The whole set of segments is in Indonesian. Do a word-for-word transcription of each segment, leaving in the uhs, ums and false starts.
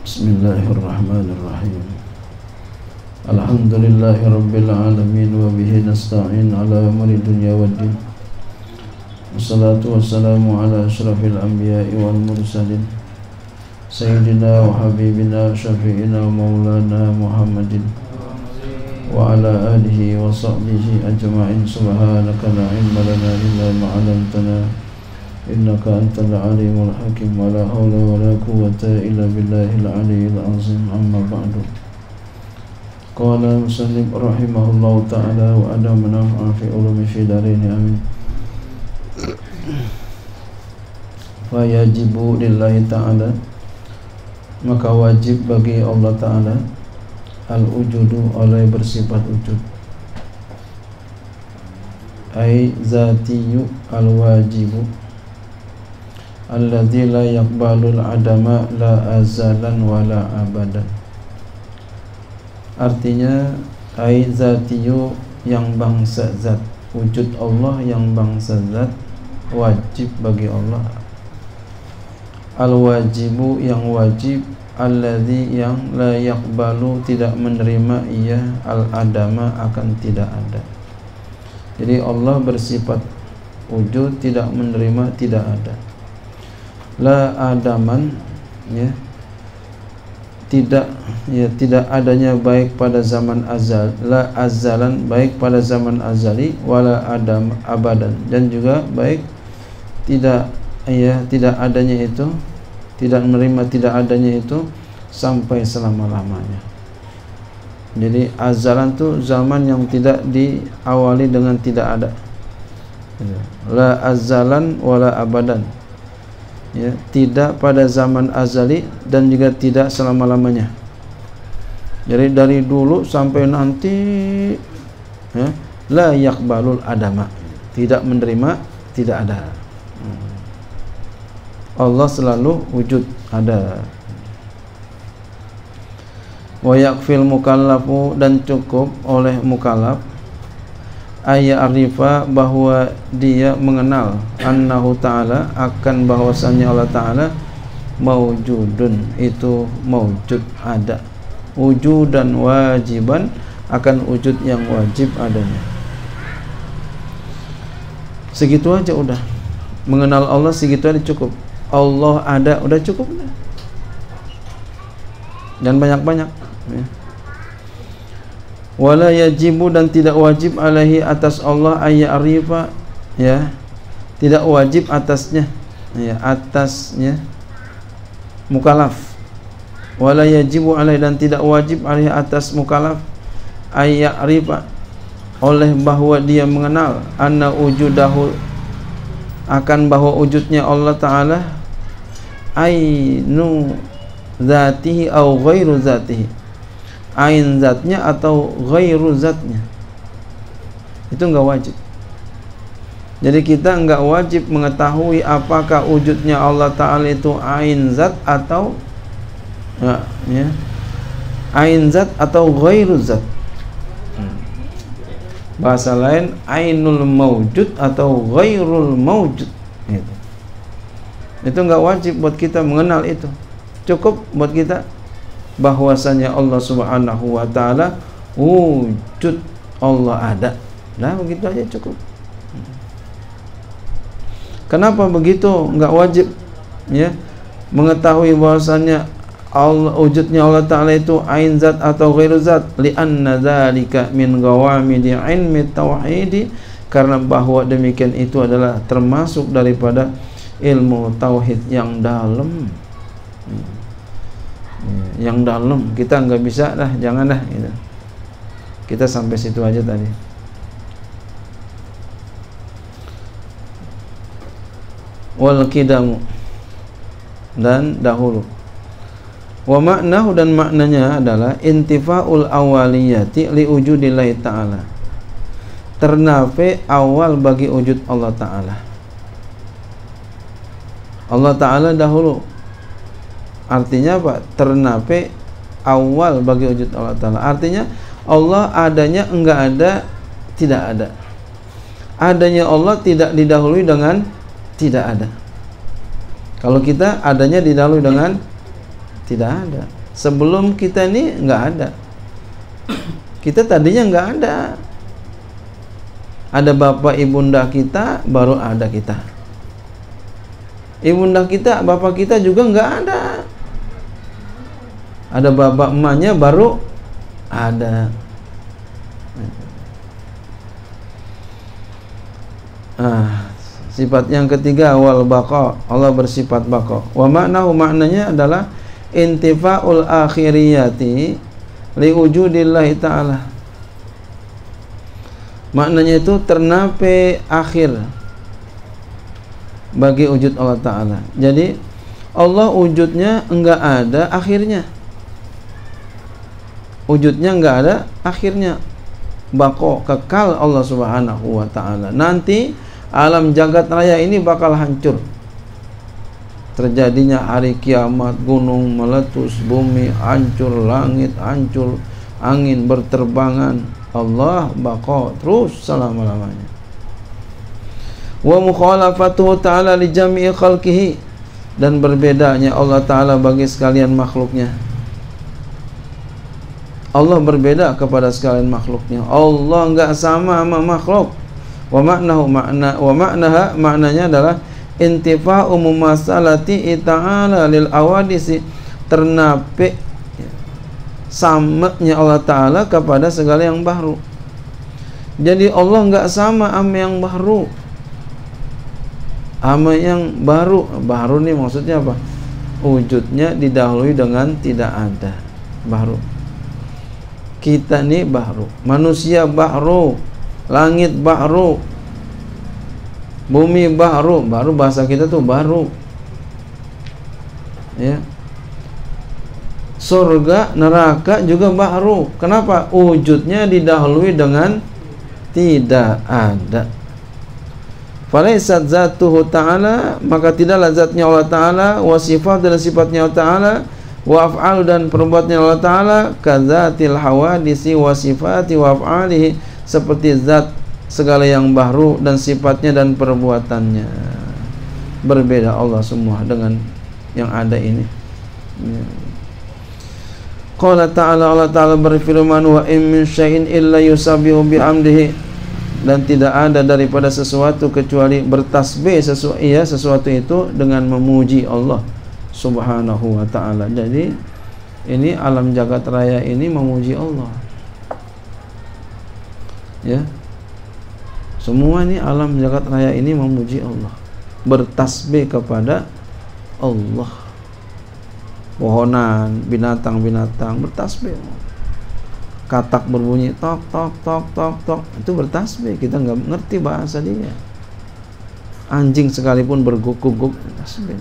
Bismillahirrahmanirrahim. Alhamdulillahi rabbil alamin wa bihi nasta'in ala umuri dunya waddin. Wassalatu wassalamu ala asyrafil anbiya'i wal mursalin sayyidina wa habibina syafi'ina wa maulana Muhammadin wa ala alihi wa sahbihi ajma'in. Subhanaka la ilma lana illa ma 'allamtana innaka antal alimul hakim. Wa la hawla wa la quwwata illa billahil aliyyil azim. Amma ba'du. Qala musannif rahimahullahu ta'ala wa adamana fi ulumi fi darini amin. Fa yajibu lillahi ta'ala, maka wajib bagi Allah ta'ala al-wujudu, oleh bersifat wujud, ay zatiyu al-wajibu alladzi la yaqbalul adama la azalan wala abadan. Artinya ai zatiyu, yang bangsa zat, wujud Allah yang bangsa zat, wajib bagi Allah. Al-wajibu, yang wajib, alladzi, yang la yaqbalu, tidak menerima ia al-adama, akan tidak ada. Jadi Allah bersifat wujud, tidak menerima tidak ada. La adaman, ya, tidak, ya, tidak adanya baik pada zaman azal, la azalan, baik pada zaman azali, wala adam abadan, dan juga baik tidak, ya, tidak adanya itu, tidak menerima tidak adanya itu sampai selama-lamanya. Jadi azalan itu zaman yang tidak diawali dengan tidak ada. La azalan wala abadan, ya, tidak pada zaman azali dan juga tidak selama-lamanya. Jadi dari dulu sampai nanti, ya, la yaqbalul adama, tidak menerima tidak ada. Allah selalu wujud, ada. Wa yakfil mukallafu, dan cukup oleh mukallaf, ayya arifa, bahwa dia mengenal, annahu ta'ala, akan bahwasannya Allah ta'ala maujudun, itu maujud, ada, wujudan wajiban, akan wujud yang wajib adanya. Segitu aja udah, mengenal Allah segitu aja cukup. Allah ada, udah cukup, dan banyak-banyak, ya. Wala yajibu, dan tidak wajib, alaihi, atas Allah, ayya arifa, ya, tidak wajib atasnya, ya, atasnya mukallaf. Wala yajibu alaihi, dan tidak wajib alaihi, atas mukallaf, ayya arifa, oleh bahwa dia mengenal, anna wujudahu, akan bahwa wujudnya Allah ta'ala, ainu zatihi au ghairu zatihi, ain zatnya atau ghairu zatnya, itu enggak wajib. Jadi kita enggak wajib mengetahui apakah wujudnya Allah ta'ala itu ain zat atau, ya, ya, ain zat atau ghairu zat. Bahasa lain, ainul maujud atau ghairul maujud, itu. Itu enggak wajib buat kita mengenal itu. Cukup buat kita bahwasanya Allah Subhanahu wa ta'ala wujud, Allah ada. Nah, begitu aja cukup. Kenapa begitu? Enggak wajib, ya, mengetahui bahwasanya Allah, wujudnya Allah ta'ala itu ain zat atau ghairu zat, li'anna dzalika min ghawamidi ilmi tauhidi, karena bahwa demikian itu adalah termasuk daripada ilmu tauhid yang dalam, yang dalam. Kita enggak bisa dah, jangan dah, gitu. Kita sampai situ aja tadi. Wal kidamu, dan dahulu. Wa maknahu, dan maknanya adalah intifaul awaliyati li wujudillahi ta'ala, ternafi awal bagi wujud Allah ta'ala. Allah ta'ala dahulu, artinya apa? Ternafi awal bagi wujud Allah ta'ala, artinya Allah adanya enggak ada, tidak ada. Adanya Allah tidak didahului dengan tidak ada. Kalau kita adanya didahului dengan Tidak ada. Sebelum kita ini nggak ada. Kita tadinya nggak ada. Ada bapak ibunda kita, baru ada kita. Ibunda kita, bapak kita juga nggak ada. Ada bapak emaknya, baru ada. Ah, sifat yang ketiga, wal baqa. Allah bersifat baqa. Wa ma'nahu, maknanya adalah intifa'ul akhiriyati liwujudillahi ta'ala. Maknanya itu ternape akhir bagi wujud Allah Ta'ala. Jadi Allah wujudnya enggak ada akhirnya. Wujudnya enggak ada akhirnya. Bako, kekal Allah Subhanahu wa Ta'ala. Nanti alam jagat raya ini bakal hancur. Terjadinya hari kiamat, gunung meletus, bumi hancur, langit hancur, angin berterbangan. Allah baqa terus selama-lamanya. Wa mukhalafatuhu ta'ala li jami'i khalqihi, dan berbedanya Allah Ta'ala bagi sekalian makhluknya. Allah berbeda kepada sekalian makhluknya. Allah enggak sama sama makhluk. Wa ma'nahu makna wa ma'naha, maknanya adalah intifa'u mumasalati ta'ala lil awadisi, ternape samanya Allah Ta'ala kepada segala yang baru. Jadi Allah enggak sama sama yang baru. Sama yang baru. Baru nih maksudnya apa? Wujudnya didahului dengan tidak ada. Baru. Kita nih baru. Manusia baru. Langit baru. Bumi baru. Baru bahasa kita tuh baru. Ya. Surga, neraka juga baru. Kenapa? Wujudnya didahului dengan tidak ada. Falaisat zatuhu ta'ala, maka tidaklah zatnya Allah Ta'ala, wa sifat dan sifatnya Allah Ta'ala, wa af'al dan perbuatannya Allah Ta'ala, kadzatil hawadisi wa sifati wa af'alihi, seperti zat segala yang baru dan sifatnya dan perbuatannya. Berbeda Allah semua dengan yang ada ini. Ya. Qala ta'ala, Allah Ta'ala berfirman, wa in min syai'in illa yusabbihu bihamdihi, dan tidak ada daripada sesuatu kecuali bertasbih sesuatu, ya, sesuatu itu dengan memuji Allah Subhanahu wa Ta'ala. Jadi ini alam jagat raya ini memuji Allah. Ya. Semua ini alam jagat raya ini memuji Allah. Bertasbih kepada Allah. Pohonan, binatang-binatang bertasbih. Katak berbunyi tok tok tok tok tok, itu bertasbih. Kita nggak ngerti bahasa dia. Anjing sekalipun berguguk-guguk bertasbih.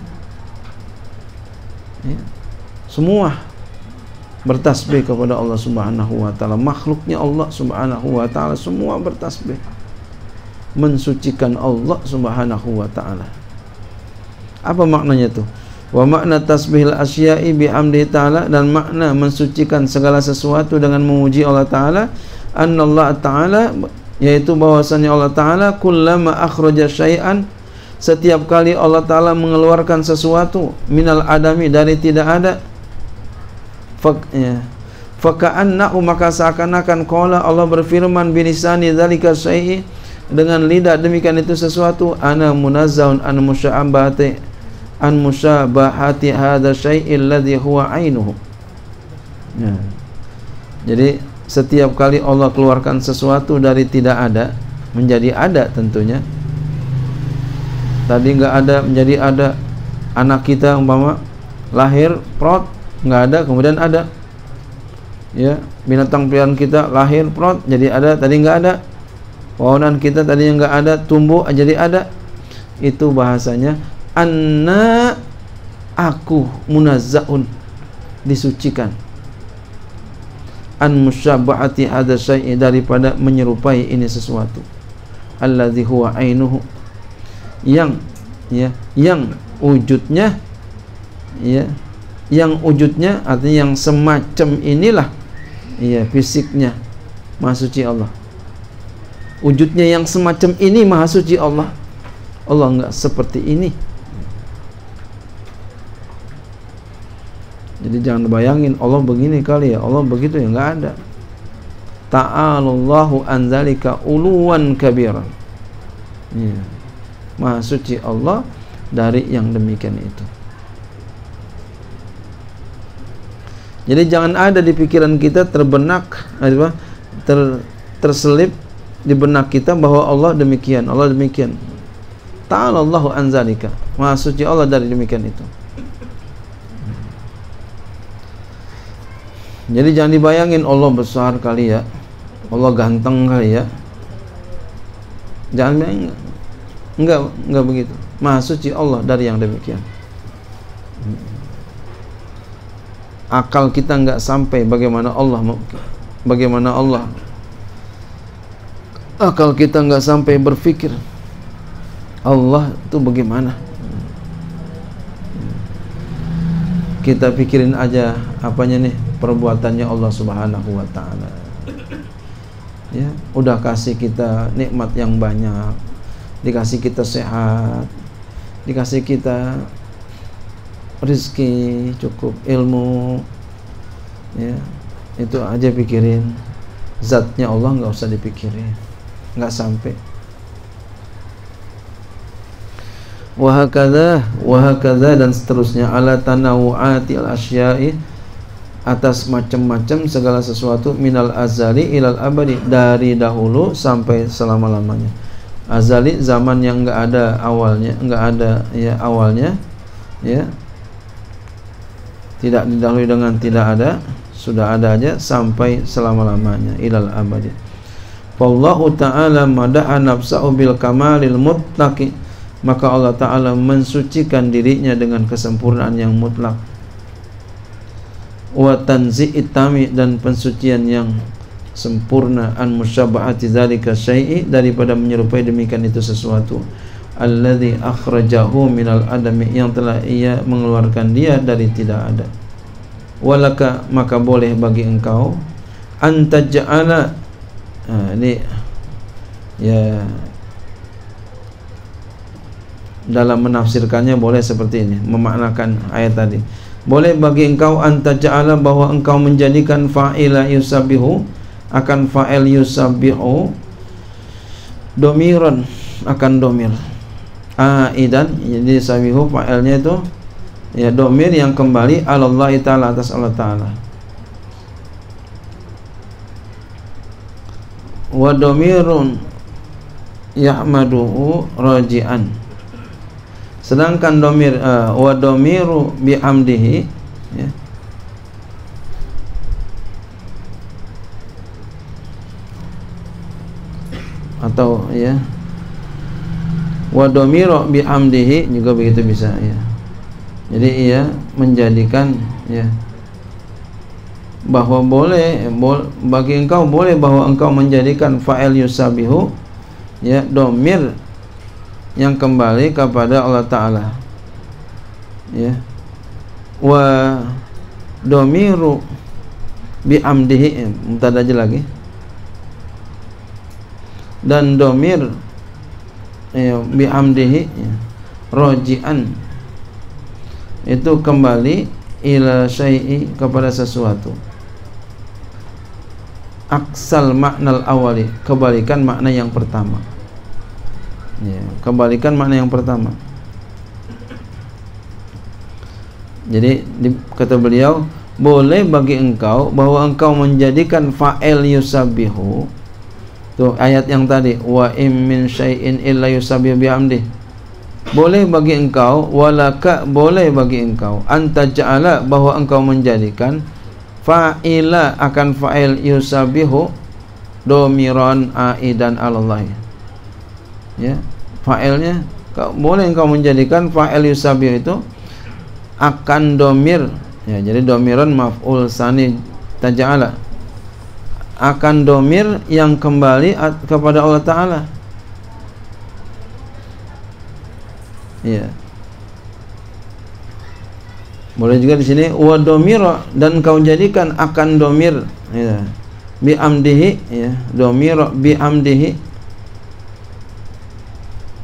Ya. Semua bertasbih kepada Allah Subhanahu wa Ta'ala. Makhluknya Allah Subhanahu wa Ta'ala semua bertasbih, mensucikan Allah Subhanahu wa Ta'ala. Apa maknanya tuh? Wa makna tasbihil asya'i bihamdihi ta'ala, dan makna mensucikan segala sesuatu dengan memuji Allah Ta'ala, annallahu ta'ala, yaitu bahwasanya Allah Ta'ala kullama akhraja syai'an, setiap kali Allah Ta'ala mengeluarkan sesuatu, minal adami, dari tidak ada, fak ya faka'annahu, maka seakan-akan qala, Allah berfirman bilisani dzalika syai'i, dengan lidah demikian itu sesuatu, ana munazzahun an musya'abati an musyabahati hadza syai'il ladzi huwa ainuhu. Ya. Jadi setiap kali Allah keluarkan sesuatu dari tidak ada menjadi ada, tentunya tadi enggak ada menjadi ada. Anak kita umpama lahir prot enggak ada, kemudian ada. Ya, binatang peliharaan kita lahir prot jadi ada, tadi enggak ada. Pohonan kita tadinya enggak ada, tumbuh jadi ada. Itu bahasanya anna, aku, munazzahun, disucikan, an musyabahati hadza syai', daripada menyerupai ini sesuatu, alladzi huwa ainuhu, yang ya yang wujudnya ya yang wujudnya artinya yang semacam inilah ya fisiknya maha suci Allah. Wujudnya yang semacam ini maha suci Allah. Allah enggak seperti ini. Jadi jangan bayangin Allah begini kali ya, Allah begitu ya, enggak ada. Ta'alallahu an dzalika uluwan kabiran. Ya. Maha suci Allah dari yang demikian itu. Jadi jangan ada di pikiran kita terbenak apa, ter, terselip di benak kita bahwa Allah demikian, Allah demikian. Ta'alallahu an dzalika. Maha suci Allah dari demikian itu. Jadi jangan dibayangin Allah besar kali ya, Allah ganteng kali ya. Jangan bayangin. Enggak, enggak begitu. Maha suci Allah dari yang demikian. Akal kita enggak sampai bagaimana Allah, bagaimana Allah. Akal kita enggak sampai berpikir Allah itu bagaimana. Kita pikirin aja apanya nih, perbuatannya Allah Subhanahu wa taala. Ya, udah kasih kita nikmat yang banyak, dikasih kita sehat, dikasih kita rezeki cukup, ilmu, ya, itu aja pikirin. Zatnya Allah nggak usah dipikirin, nggak sampai. Wahakadha, wahakadha dan seterusnya ala tanawu'ati al-asya'i, atas macam-macam segala sesuatu, minal azali ilal abadi, dari dahulu sampai selama-lamanya. Azali zaman yang enggak ada awalnya, enggak ada ya awalnya, ya. Tidak didahului dengan tidak ada, sudah ada aja sampai selama-lamanya, ilal abadi. Wallahu ta'ala madaha nafsahu bil kamalil mutlaqi, maka Allah Ta'ala mensucikan dirinya dengan kesempurnaan yang mutlak. Wa tanzi'it tami, dan pensucian yang sempurna, an musyabahati dzalika syai'i, daripada menyerupai demikian itu sesuatu. Alladzi akhrajahu minal adami, yang telah ia mengeluarkan dia dari tidak ada. Walaka, maka boleh bagi engkau, antaj'ala, nah, ini ya dalam menafsirkannya boleh seperti ini, memaknakan ayat tadi. Boleh bagi engkau antaja'ala, bahwa engkau menjadikan fa'ila yusabihu, akan fa'il yusabihu domiran, akan domir aidan, jadi sabihu fa'ilnya itu ya domir yang kembali Allah Ta'ala, atas Allah Ta'ala. Wa domirun yahmaduhu raji'an, sedangkan domir uh, wa domiru bihamdihi, ya, atau ya wa domiru bihamdihi juga begitu bisa, ya. Jadi ia menjadikan ya bahwa boleh bol, bagi engkau boleh bahwa engkau menjadikan fa'il yusabihu ya domir yang kembali kepada Allah Ta'ala, ya. Wa domiru bihamdihi, mubtada aja lagi, dan domir ya, bihamdihi ya, roji'an, itu kembali ila syai'i, kepada sesuatu. Aksal maknal awali, kebalikan makna yang pertama. Ya, kebalikan makna yang pertama. Jadi di, kata beliau, boleh bagi engkau bahwa engkau menjadikan fa'il yusabihu, tuh ayat yang tadi, wa im min syai'in illa yusabbihu bihamdih. Boleh bagi engkau, walaka, boleh bagi engkau, antaja'ala, bahwa engkau menjadikan fa'ila, akan fa'il yusabihu domiran aidan alallahi, ya. Fa'ilnya boleh engkau menjadikan fa'il yusabihu itu akan domir, ya. Jadi domiran maf'ul sani taja'ala, akan domir yang kembali kepada Allah Ta'ala, ya. Boleh juga di sini wa domiro, dan kau jadikan akan domir, ya, bi amdihi, ya, domiro bi amdihi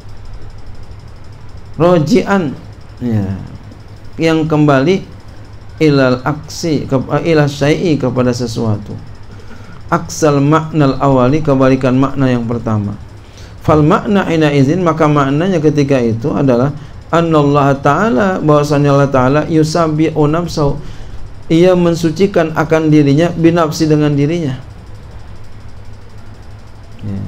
roji'an, ya, yang kembali ilal aksi ila syai'i kepada sesuatu. Aksal maknal awali kebalikan makna yang pertama. Fal makna ina izin maka maknanya ketika itu adalah annallaha ta'ala bahwasanya Allah ta'ala yusabbihu nafsahu ia mensucikan akan dirinya binafsi dengan dirinya. Ya.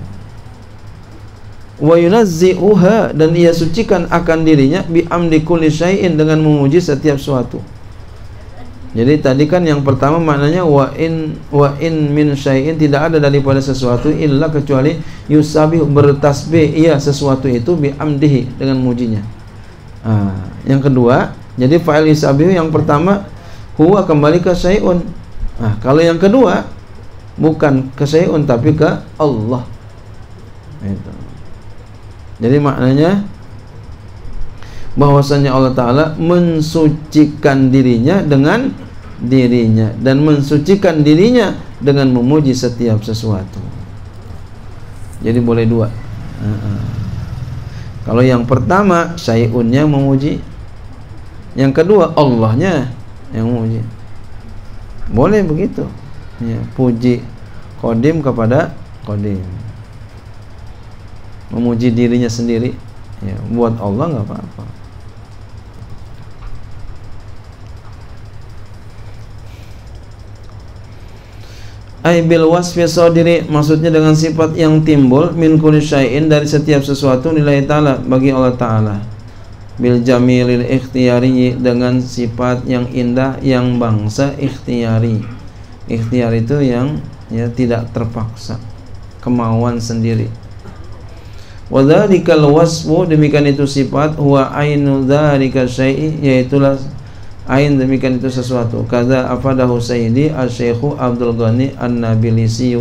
Wa yunazzi'uha dan ia sucikan akan dirinya bi amdi kulli syai'in dengan memuji setiap suatu. Jadi tadi kan yang pertama maknanya wa in wa in min syai'in tidak ada daripada sesuatu illa kecuali yusabih bertasbih ia sesuatu itu bi amdihi dengan mujinya. Nah, yang kedua, jadi fa'il yusabih yang pertama huwa kembali ke syai'un. Nah, kalau yang kedua bukan ke syai'un tapi ke Allah. Itu. Jadi maknanya bahwasanya Allah Ta'ala mensucikan dirinya dengan dirinya dan mensucikan dirinya dengan memuji setiap sesuatu. Jadi boleh dua. Uh-uh. Kalau yang pertama syai'unnya memuji, yang kedua Allahnya yang memuji. Boleh begitu ya, puji qadim kepada qadim, memuji dirinya sendiri ya, buat Allah nggak apa-apa. Ai bil wasfi sadiri maksudnya dengan sifat yang timbul min kulli syai'in dari setiap sesuatu nilai ta'ala bagi Allah Ta'ala. Bil jamilil ikhtiyari dengan sifat yang indah yang bangsa ikhtiyari. Ikhtiyar itu yang ya tidak terpaksa, kemauan sendiri. Wa dzalikal wasfu demikian itu sifat huwa ainu dzalika syai'i yaitulah ain demikian itu sesuatu. Kaza afadahu sayyidi asy-syekhu Abdul Ghani An-Nabilisi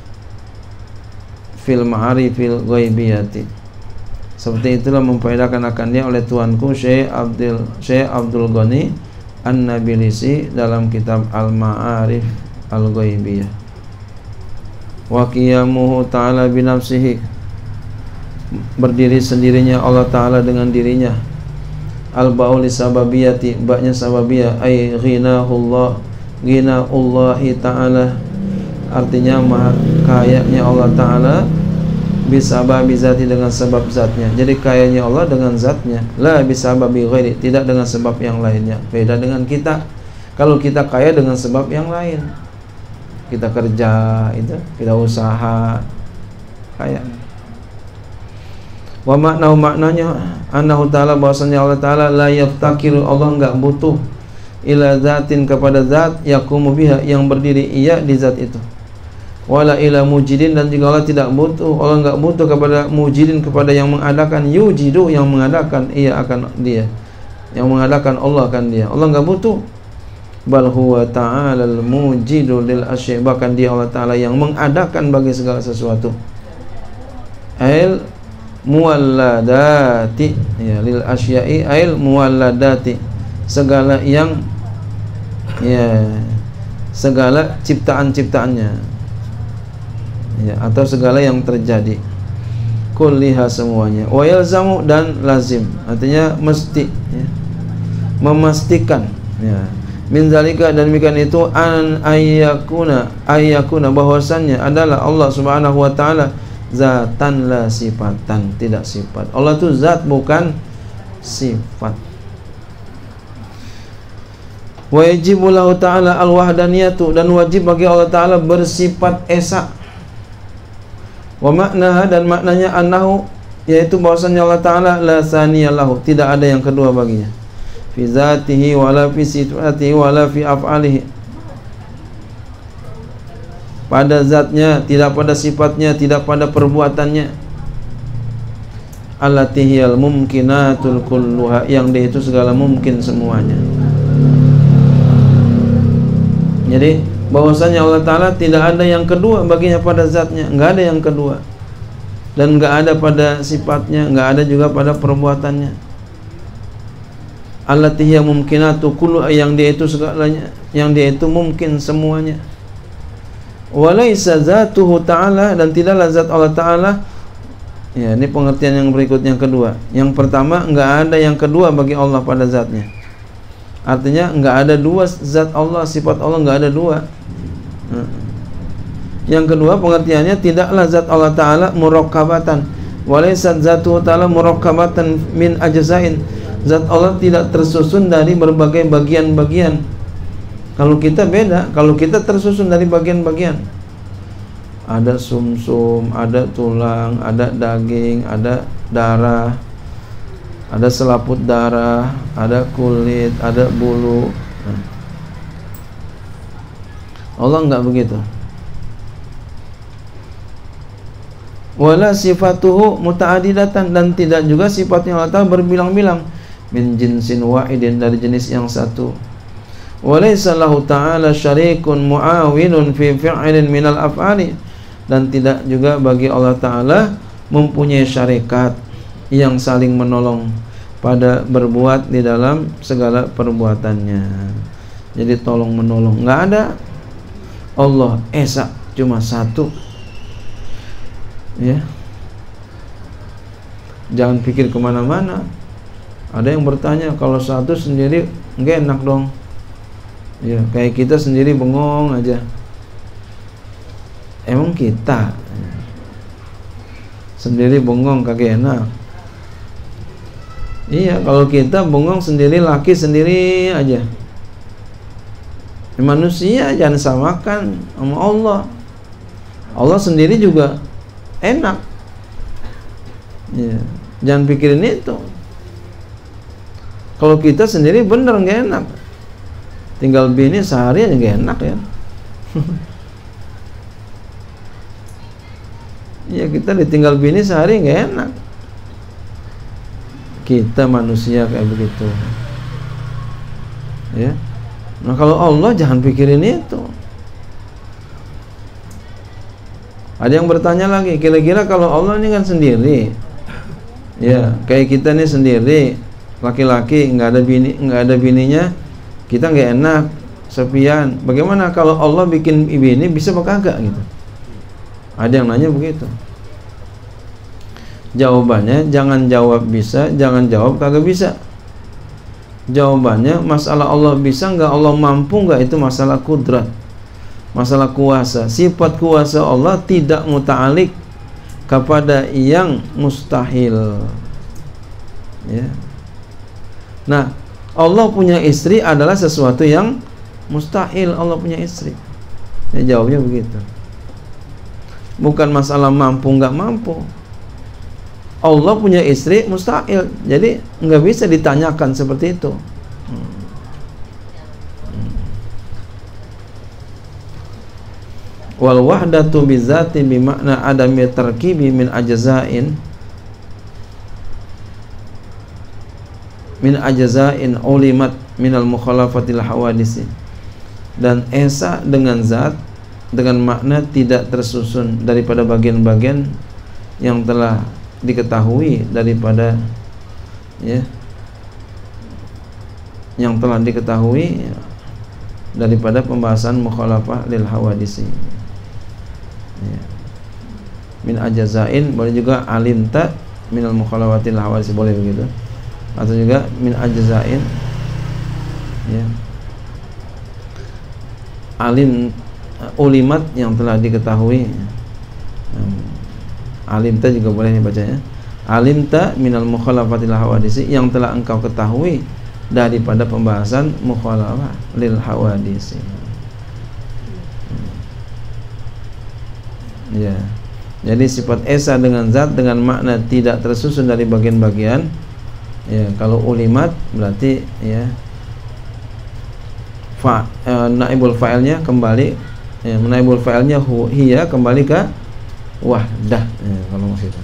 fil ma'arifil ghaibiyati. Seperti itulah memfaedakan akan dia oleh tuanku Syekh Abdul Syekh Abdul Ghani An-Nabilisi dalam kitab Al-Ma'arif Al-Ghaibiyah. Wa qiyamuhu ta'ala bi nafsihi berdiri sendirinya Allah Ta'ala dengan dirinya. Al-ba'u li sababiyati ba'nya sababiyah ay ghinahullah ghinahullahi ta'ala artinya maha kayanya Allah Ta'ala bisababi zati dengan sebab zatnya. Jadi kayanya Allah dengan zatnya, la bisababi ghairi tidak dengan sebab yang lainnya. Beda dengan kita. Kalau kita kaya dengan sebab yang lain, kita kerja itu, kita usaha kaya. Wa makna maknanya annahu ta'ala bahwasanya Allah Ta'ala la yaftakiru Allah enggak butuh ila zatin kepada zat yaqumu biha yang berdiri ia di zat itu. Wala ila mujidin dan juga Allah tidak butuh Allah enggak butuh kepada mujidin kepada yang mengadakan yujidu yang mengadakan ia akan dia yang mengadakan Allah akan dia. Allah enggak butuh. Bal huwa ta'ala al-mujidu lil asya bahkan dia Allah Ta'ala yang mengadakan bagi segala sesuatu. Al mualladati ya lil asya'i ail mualladati segala yang ya segala ciptaan-ciptaannya ya atau segala yang terjadi kulliha semuanya wa yalzamu dan lazim artinya mesti ya, memastikan ya min zalika dan demikian itu an ayyakuna ayyakuna bahwasannya adalah Allah Subhanahu wa taala zatan la sifatan tidak sifat. Allah itu zat bukan sifat. Wa yajibu lahu ta'ala al-wahdaniyatu dan wajib bagi Allah Ta'ala bersifat esa. Wa maknaha dan maknanya annahu yaitu bahwasanya Allah Ta'ala la tsaniya lahu tidak ada yang kedua baginya. Fi zatihi wala fi sifatihi wala fi af'alihi pada zatnya, tidak pada sifatnya, tidak pada perbuatannya. Allati hiyal mumkinatul kulluha yang dia itu segala mungkin semuanya. Jadi bahwasanya Allah Ta'ala tidak ada yang kedua baginya pada zatnya, enggak ada yang kedua. Dan enggak ada pada sifatnya, enggak ada juga pada perbuatannya. Allati hiyal mumkinatul kulluha yang dia itu segalanya, yang dia itu mungkin semuanya. Walaysa zatuhu ta'ala dan tidaklah zat Allah Ta'ala ya ini pengertian yang berikut yang kedua. Yang pertama enggak ada yang kedua bagi Allah pada zatnya. Artinya nggak ada dua zat Allah, sifat Allah nggak ada dua. Yang kedua pengertiannya, tidaklah zat Allah Ta'ala murakkabatan, walaysat zatu ta'ala murakkabatan min ajzain. Zat Allah tidak tersusun dari berbagai bagian-bagian. Kalau kita beda, kalau kita tersusun dari bagian-bagian. Ada sumsum, ada tulang, ada daging, ada darah, ada selaput darah, ada kulit, ada bulu. Nah. Allah enggak begitu. Wala sifatuhu muta'adidatan, dan tidak juga sifatnya Allah Ta'ala berbilang-bilang, min jinsin wahidin, dari jenis yang satu. Walaysa lahu ta'ala syarikun mu'awinun fi fi'lin minal af'ali, dan tidak juga bagi Allah Ta'ala mempunyai syarikat yang saling menolong pada berbuat di dalam segala perbuatannya. Jadi tolong menolong nggak ada. Allah Esa cuma satu, ya. Jangan pikir kemana-mana. Ada yang bertanya, kalau satu sendiri nggak enak dong, ya, kayak kita sendiri bengong aja. Emang kita sendiri bengong kagak enak? Iya, kalau kita bengong sendiri, laki sendiri aja. Manusia jangan samakan sama Allah. Allah sendiri juga enak, ya. Jangan pikirin itu. Kalau kita sendiri bener nggak enak, tinggal bini sehari aja nggak enak, ya. Ya, kita ditinggal bini sehari nggak enak. Kita manusia kayak begitu, ya. Nah, kalau Allah jangan pikirin itu. Ada yang bertanya lagi, kira-kira kalau Allah ini kan sendiri, ya, kayak kita nih sendiri, laki-laki, nggak ada bini, nggak ada bininya, kita nggak enak, sepian. Bagaimana kalau Allah bikin bini, bisa apa kagak gitu? Ada yang nanya begitu. Jawabannya, jangan jawab bisa, jangan jawab kagak bisa. Jawabannya, masalah Allah bisa nggak, Allah mampu nggak, itu masalah kudrat, masalah kuasa. Sifat kuasa Allah tidak muta'alik kepada yang mustahil, ya. Nah, Allah punya istri adalah sesuatu yang mustahil. Allah punya istri, ya, jawabnya begitu. Bukan masalah mampu nggak mampu. Allah punya istri mustahil, jadi nggak bisa ditanyakan seperti itu. hmm. Wal wahdatu bizati bimakna adami tarkibi min ajzain min ajzain ulimat minal mukhalafatil hawadisi. Dan esa dengan zat dengan makna tidak tersusun daripada bagian-bagian yang telah diketahui daripada, ya, yang telah diketahui daripada pembahasan mukhalafah lil hawadisi, ya. Min ajazain, boleh juga alimta minal mukhalafatil hawadisi, boleh begitu, atau juga min ajazain, ya, alim ulimat yang telah diketahui. Alimta juga boleh dibacanya. Alimta minal mukhalafatil hawadisi, yang telah engkau ketahui daripada pembahasan mukhalafah lil hawadisi. Ya. Jadi sifat esa dengan zat dengan makna tidak tersusun dari bagian-bagian. Ya, kalau ulimat berarti, ya, fa e, naibul fa'ilnya kembali, ya, naibul fa'ilnya hu hiya kembali ke wahdah, ya, kalau maksudnya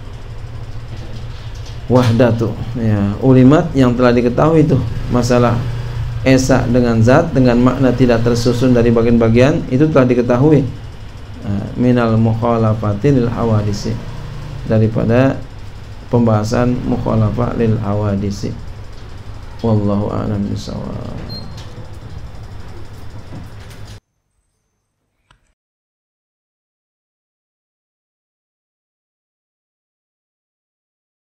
wahdah tuh, ya, ulimat yang telah diketahui itu masalah esa dengan zat dengan makna tidak tersusun dari bagian-bagian, itu telah diketahui, uh, minal mukhalafati lil hawadisi, daripada pembahasan mukhalafah lil hawadisi. Wallahu a'lam bishawab.